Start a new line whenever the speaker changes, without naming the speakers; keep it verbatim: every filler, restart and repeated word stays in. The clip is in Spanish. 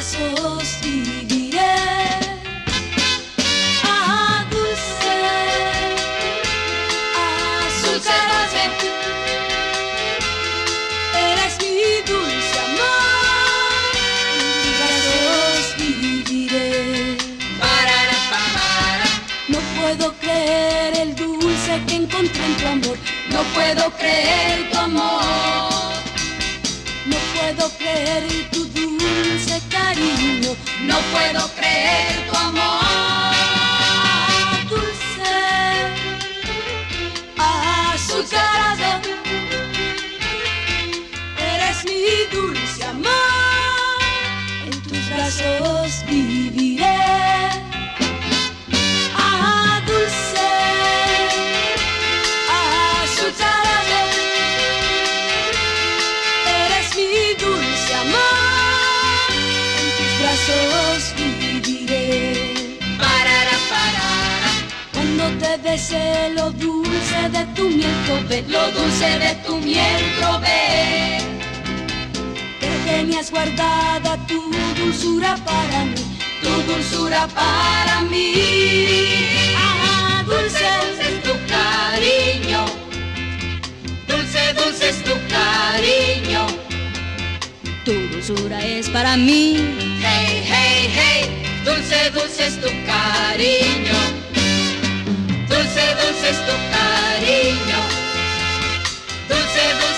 brazos viviré. Ah, dulce, azucarada, eres mi dulce amor, en tus brazos viviré.
Parara, parara.
No puedo creer el dulce que encontré en tu amor.
No puedo creer tu amor.
No puedo creer tu dulce cariño.
No puedo creer tu amor.
Dulce, azucarado, eres mi dulce amor, en tus brazos viviré. Ah, dulce, azucarado, eres mi dulce amor, en tus brazos viviré.
Parara, parara.
Cuando te besé lo dulce de tu miel probé,
Lo dulce de tu miel probé.
que tenías guardada tu dulzura para mí.
Tu dulzura para mí.
Ah,
Dulce, dulce es tu cariño. Dulce, dulce es tu cariño.
tu dulzura es para mí.
Hey, hey, hey. Dulce, dulce es tu cariño. Dulce, dulce es tu cariño. Dulce, dulce